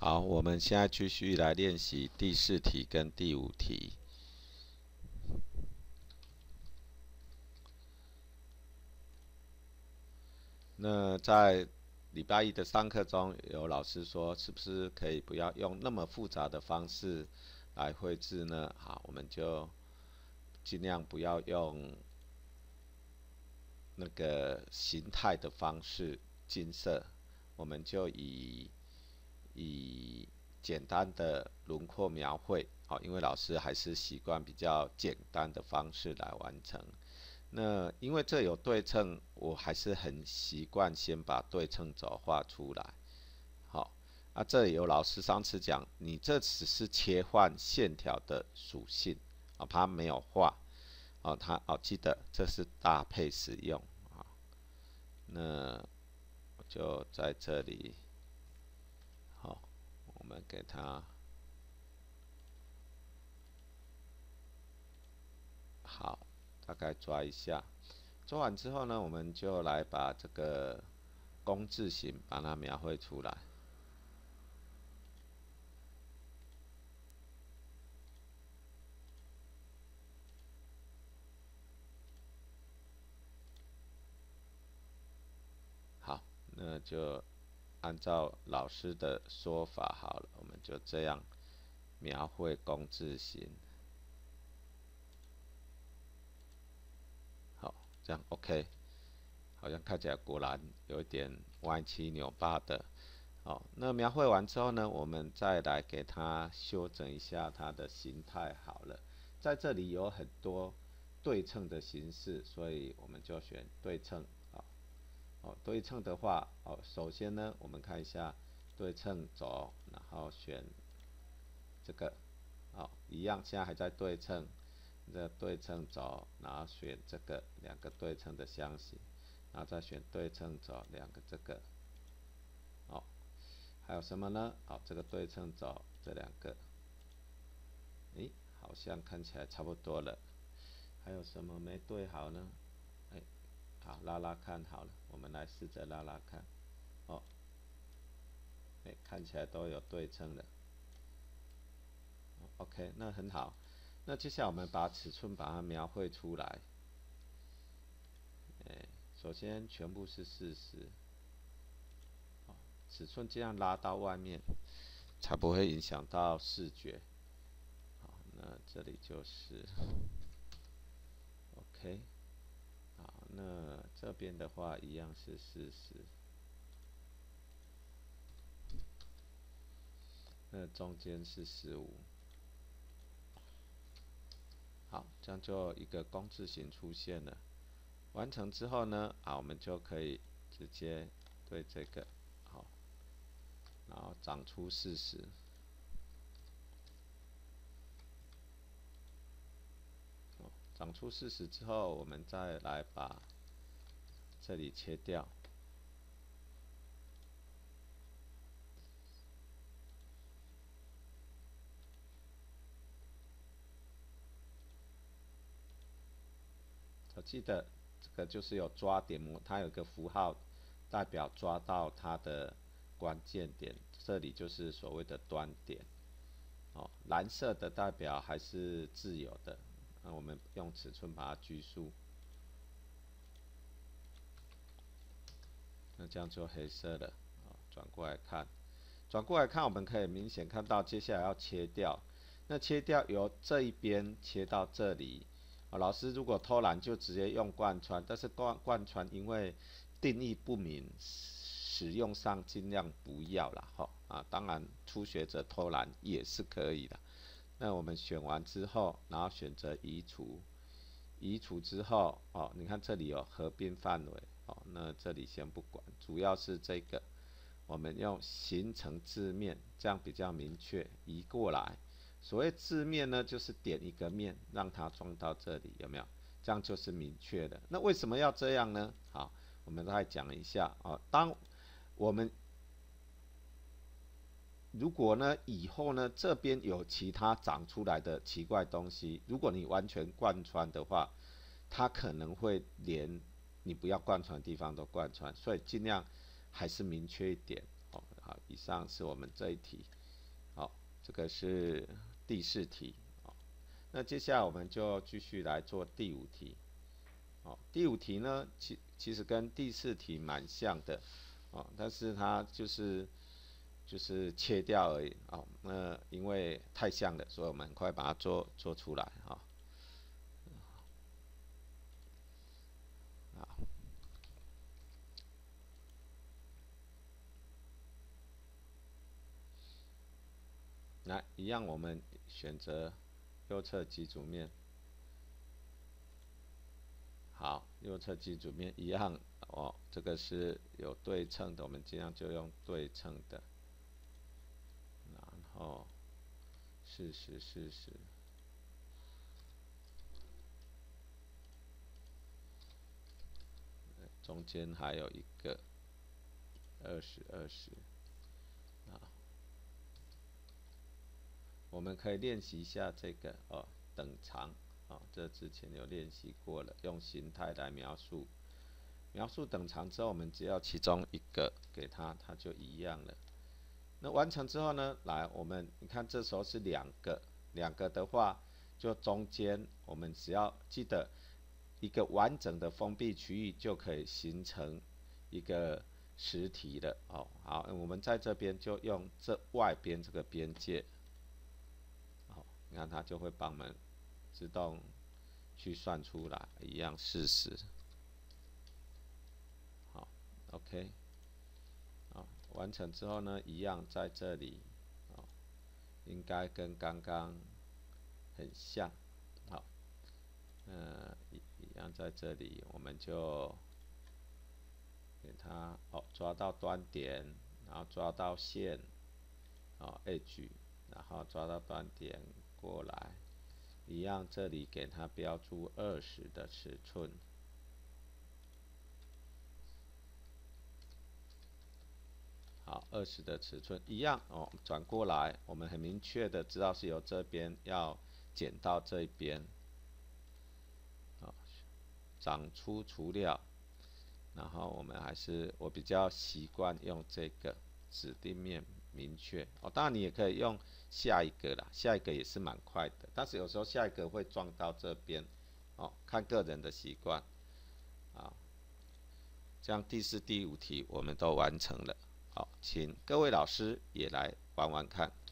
好，我们现在继续来练习第4题跟第5题。那在礼拜一的上课中，有老师说，是不是可以不要用那么复杂的方式来绘制呢？好，我们就尽量不要用那个形态的方式近色，我们就以简单的轮廓描绘，好，因为老师还是习惯比较简单的方式来完成。那因为这有对称，我还是很习惯先把对称轴画出来。好，这里有老师上次讲，你这只是切换线条的属性，它没有画，记得这是搭配使用，那我就在这里，好，我们给它好，大概抓一下。抓完之后呢，我们就来把这个工字形把它描绘出来。好，那就按照老师的说法好了，我们就这样描绘工字形。好，这样 OK。好像看起来果然有一点歪七扭八的。好，那描绘完之后呢，我们再来给它修整一下它的形态。好了，在这里有很多对称的形式，所以我们就选对称。对称的话，首先呢，我们看一下对称轴，然后选这个，一样，现在还在对称，这对称轴，然后选这个2个对称的相形。然后再选对称轴2个这个，还有什么呢？这个对称轴这2个，好像看起来差不多了。还有什么没对好呢？好，拉拉看好了，我们来试着拉拉看。看起来都有对称了。OK， 那很好。那接下来我们把尺寸把它描绘出来。首先全部是40，尺寸这样拉到外面，才不会影响到视觉。好，那这里就是 OK。好，那这边的话一样是40，那中间是15。好，这样就一个工字形出现了。完成之后呢，我们就可以直接对这个，好，然后长出40。长出40之后，我们再来把这里切掉。我记得这个就是有抓点模，它有一个符号代表抓到它的关键点，这里就是所谓的端点。蓝色的代表还是自由的，那我们用尺寸把它拘束。那这样就黑色了。转过来看，我们可以明显看到接下来要切掉。那切掉由这一边切到这里。老师如果偷懒就直接用贯穿，但是贯穿因为定义不明，使用上尽量不要啦。当然初学者偷懒也是可以的。那我们选完之后，然后选择移除，移除之后，你看这里有合并范围，那这里先不管，主要是这个，我们用形成字面，这样比较明确，移过来。所谓字面呢，就是点一个面，让它装到这里，有没有？这样就是明确的。那为什么要这样呢？好，我们再讲一下。当我们如果呢以后呢这边有其他长出来的奇怪东西，如果你完全贯穿的话，它可能会连你不要贯穿的地方都贯穿，所以尽量还是明确一点。 以上是我们这一题。好，这个是第4题。那接下来我们就继续来做第5题。第5题呢，其实跟第4题蛮像的，但是它就是切掉而已。那因为太像了，所以我们很快把它做出来。好，那一样我们选择右侧基组面。好，右侧基组面一样这个是有对称的，我们尽量就用对称的。然后40，中间还有一个20。我们可以练习一下这个等长。这之前有练习过了，用形态来描述等长之后，我们只要其中一个给它就一样了。那完成之后呢，来你看这时候是2个的话，就中间我们只要记得一个完整的封闭区域就可以形成一个实体了。好，我们在这边就用这外边这个边界。你看它就会帮我们自动去算出来，一样40。好 ，OK。完成之后呢，一样在这里，应该跟刚刚很像。好，一样在这里，我们就给它抓到端点，然后抓到线，edge， 然后抓到端点过来。一样，这里给它标注20的尺寸。好，20的尺寸一样转过来，我们很明确的知道是由这边要剪到这边。长出除料，然后我比较习惯用这个指定面明确。当然你也可以用下一个啦，下一个也是蛮快的，但是有时候下一个会撞到这边，看个人的习惯。好，这样第4、第5题我们都完成了。好，请各位老师也来玩玩看。